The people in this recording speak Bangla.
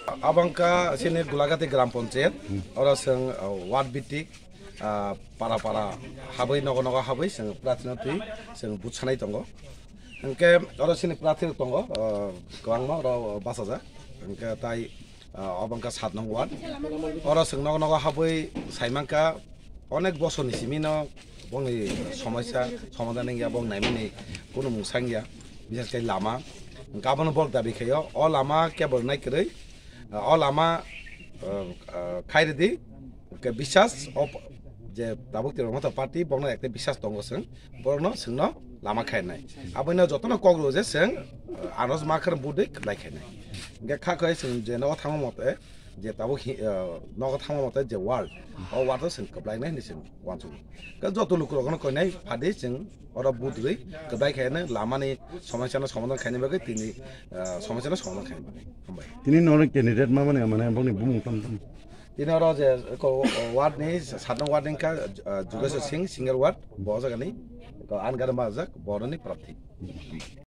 abangka sini Khwlaijakha Gram Panchayat ora sing ward bitik para habai nogo habai sing pratinati sing butsanai tongo engke ora sini pratin tongo kwangma ora basaja engke tai abangka 7 nong ward ora sing nogo habai saimangka অনেক বছর নিসিমিনো বংনি সমস্যা সমাধান গিয়া বং নাইমিনি কোনো মুসাং গিয়া বিশেষ করে লামা গাবনো বক দাবি খাইও অ লামা কেবল নাই করে অ লামা খাইরে দি কে বিশ্বাস যে দাবুক তে মত পার্টি বংনো একটা বিশ্বাস দঙ্গসং বংনো সিংনো লামা খাই নাই আবইনো যতন কগ্রো যে সিং আনজ মাখর বুদে লাই খাই নাই গে খা কই সিং যে ন থাম মতে যে তাবো নগ থাম মতে যে ওয়ার্ল্ড অ ওয়ার্ল্ড সিং কবলাই নাই নিসিং ওয়ানসু কে যত লোক রগন কই নাই ফাদে সিং অরা বুদরে কবাই খাই না লামানি সমস্যার সমাধান খাইনি বাকে তিনি সমস্যার সমাধান খাইনি বাকে হামবাই তিনি নন ক্যান্ডিডেট মানে বংনি বুমু তম তিনি অরা যে ওয়ার্ড নি 7 নং ওয়ার্ড নি কা जुगेश सिंह सिंगर वार्ड बजागानि आनगार माजाक बरनि प्रार्थी